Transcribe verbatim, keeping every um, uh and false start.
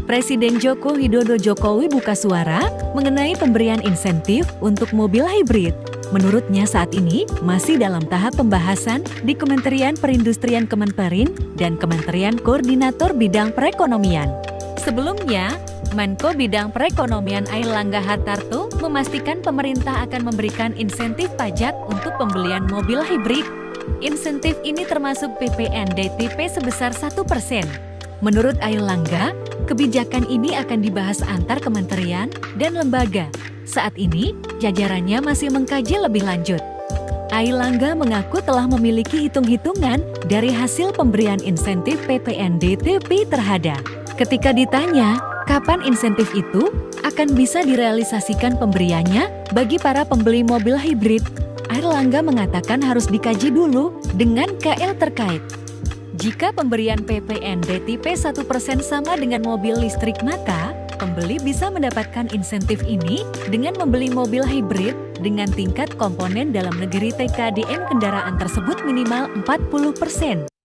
Presiden Joko Widodo Jokowi buka suara mengenai pemberian insentif untuk mobil hibrid. Menurutnya saat ini masih dalam tahap pembahasan di Kementerian Perindustrian Kemenperin dan Kementerian Koordinator Bidang Perekonomian. Sebelumnya, Menko Bidang Perekonomian Airlangga Hartarto memastikan pemerintah akan memberikan insentif pajak untuk pembelian mobil hibrid. Insentif ini termasuk P P N D T P sebesar satu persen. Menurut Airlangga, kebijakan ini akan dibahas antar kementerian dan lembaga. Saat ini, jajarannya masih mengkaji lebih lanjut. Airlangga mengaku telah memiliki hitung-hitungan dari hasil pemberian insentif P P N D T P terhadap. Ketika ditanya, kapan insentif itu akan bisa direalisasikan pemberiannya bagi para pembeli mobil hibrid, Airlangga mengatakan harus dikaji dulu dengan K L terkait. Jika pemberian P P N D T P satu persen sama dengan mobil listrik, maka pembeli bisa mendapatkan insentif ini dengan membeli mobil hibrid dengan tingkat komponen dalam negeri T K D M kendaraan tersebut minimal empat puluh persen.